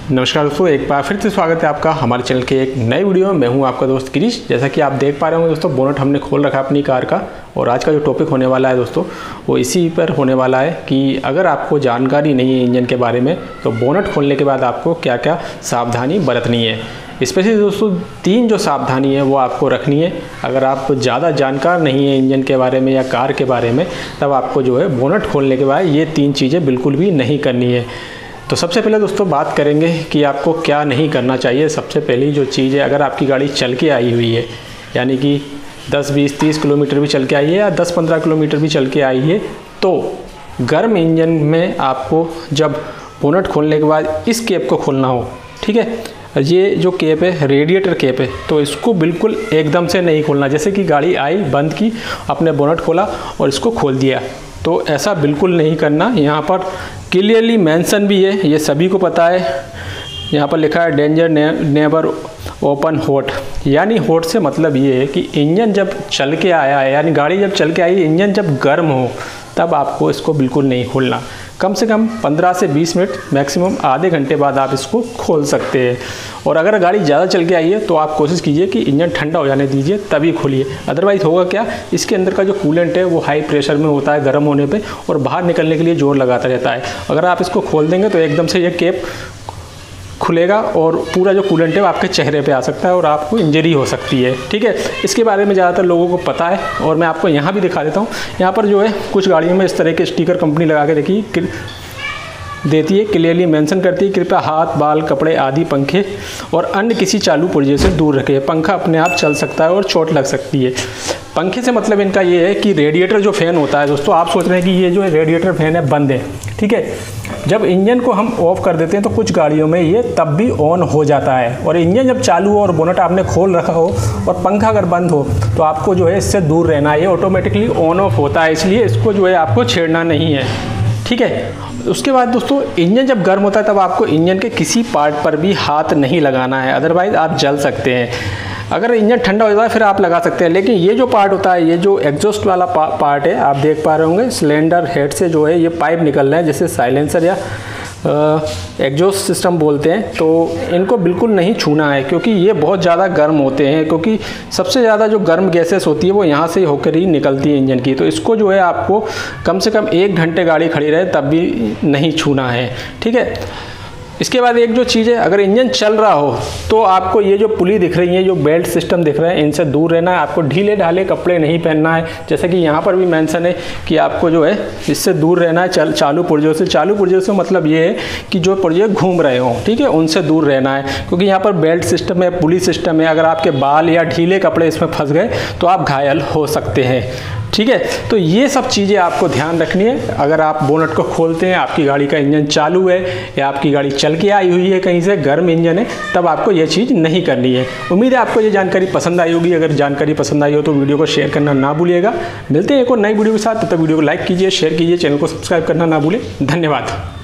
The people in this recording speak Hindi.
नमस्कार दोस्तों, एक बार फिर से स्वागत है आपका हमारे चैनल के एक नए वीडियो में। मैं हूं आपका दोस्त गिरीश। जैसा कि आप देख पा रहे होंगे दोस्तों, बोनट हमने खोल रखा है अपनी कार का। और आज का जो टॉपिक होने वाला है दोस्तों, वो इसी पर होने वाला है कि अगर आपको जानकारी नहीं है इंजन के बारे में, तो बोनट खोलने के बाद आपको क्या क्या सावधानी बरतनी है। स्पेशली दोस्तों 3 जो सावधानी है वो आपको रखनी है। अगर आप ज़्यादा जानकार नहीं है इंजन के बारे में या कार के बारे में, तब आपको जो है बोनट खोलने के बाद ये 3 चीज़ें बिल्कुल भी नहीं करनी है। तो सबसे पहले दोस्तों बात करेंगे कि आपको क्या नहीं करना चाहिए। सबसे पहली जो चीज़ है, अगर आपकी गाड़ी चल के आई हुई है, यानी कि 10, 20, 30 किलोमीटर भी चल के आई है या 10, 15 किलोमीटर भी चल के आई है, तो गर्म इंजन में आपको जब बोनट खोलने के बाद इस कैप को खोलना हो, ठीक है। ये जो कैप है रेडिएटर कैप है, तो इसको बिल्कुल एकदम से नहीं खोलना। जैसे कि गाड़ी आई, बंद की, आपने बोनट खोला और इसको खोल दिया, तो ऐसा बिल्कुल नहीं करना। यहाँ पर क्लियरली मेंशन भी है, ये सभी को पता है। यहाँ पर लिखा है डेंजर नेवर ओपन हॉट। यानी हॉट से मतलब ये है कि इंजन जब चल के आया है, यानी गाड़ी जब चल के आई, इंजन जब गर्म हो, तब आपको इसको बिल्कुल नहीं खोलना। कम से कम 15 से 20 मिनट, मैक्सिमम आधे घंटे बाद आप इसको खोल सकते हैं। और अगर गाड़ी ज़्यादा चल के आई है तो आप कोशिश कीजिए कि इंजन ठंडा हो जाने दीजिए, तभी खोलिए। अदरवाइज़ होगा क्या, इसके अंदर का जो कूलेंट है वो हाई प्रेशर में होता है गर्म होने पे, और बाहर निकलने के लिए जोर लगाता रहता है। अगर आप इसको खोल देंगे तो एकदम से ये कैप खुलेगा और पूरा जो कूलेंट है वो आपके चेहरे पे आ सकता है और आपको इंजरी हो सकती है, ठीक है। इसके बारे में ज़्यादातर लोगों को पता है, और मैं आपको यहाँ भी दिखा देता हूँ। यहाँ पर जो है कुछ गाड़ियों में इस तरह के स्टिकर कंपनी लगा के देती है, क्लियरली मेंशन करती है, कृपया हाथ, बाल, कपड़े आदि, पंखे और अन्य किसी चालू पुर्जे से दूर रखें। पंखा अपने आप चल सकता है और चोट लग सकती है। पंखे से मतलब इनका ये है कि रेडिएटर जो फ़ैन होता है दोस्तों, आप सोच रहे हैं कि ये जो रेडिएटर फ़ैन है बंद है, ठीक है। जब इंजन को हम ऑफ़ कर देते हैं तो कुछ गाड़ियों में ये तब भी ऑन हो जाता है, और इंजन जब चालू हो और बोनट आपने खोल रखा हो और पंखा अगर बंद हो, तो आपको जो है इससे दूर रहना है। ये ऑटोमेटिकली ऑन ऑफ होता है, इसलिए इसको जो है आपको छेड़ना नहीं है, ठीक है। उसके बाद दोस्तों इंजन जब गर्म होता है तब आपको इंजन के किसी पार्ट पर भी हाथ नहीं लगाना है, अदरवाइज़ आप जल सकते हैं। अगर इंजन ठंडा हो जाता है फिर आप लगा सकते हैं, लेकिन ये जो पार्ट होता है, ये जो एग्जॉस्ट वाला पार्ट है, आप देख पा रहे होंगे सिलेंडर हेड से जो है ये पाइप निकल रहे हैं, जैसे साइलेंसर या एग्जॉस्ट सिस्टम बोलते हैं, तो इनको बिल्कुल नहीं छूना है, क्योंकि ये बहुत ज़्यादा गर्म होते हैं। क्योंकि सबसे ज़्यादा जो गर्म गैसेस होती है वो यहाँ से होकर ही निकलती है इंजन की। तो इसको जो है आपको कम से कम 1 घंटे गाड़ी खड़ी रहे तब भी नहीं छूना है, ठीक है। इसके बाद एक जो चीज़ है, अगर इंजन चल रहा हो तो आपको ये जो पुली दिख रही है, जो बेल्ट सिस्टम दिख रहे हैं, इनसे दूर रहना है। आपको ढीले ढाले कपड़े नहीं पहनना है, जैसे कि यहाँ पर भी मेंशन है कि आपको जो है इससे दूर रहना है। चालू पुर्जों से, चालू पुर्जों से मतलब ये है कि जो पुर्जे घूम रहे हों, ठीक है, उनसे दूर रहना है, क्योंकि यहाँ पर बेल्ट सिस्टम है, पुली सिस्टम है। अगर आपके बाल या ढीले कपड़े इसमें फंस गए तो आप घायल हो सकते हैं, ठीक है। तो ये सब चीज़ें आपको ध्यान रखनी है। अगर आप बोनट को खोलते हैं, आपकी गाड़ी का इंजन चालू है या आपकी गाड़ी चल के आई हुई है कहीं से, गर्म इंजन है, तब आपको ये चीज़ नहीं करनी है। उम्मीद है आपको ये जानकारी पसंद आई होगी। अगर जानकारी पसंद आई हो तो वीडियो को शेयर करना ना भूलिएगा। मिलते हैं एक और नई वीडियो के साथ, तब तक वीडियो को लाइक कीजिए, शेयर कीजिए, चैनल को सब्सक्राइब करना ना भूलें। धन्यवाद।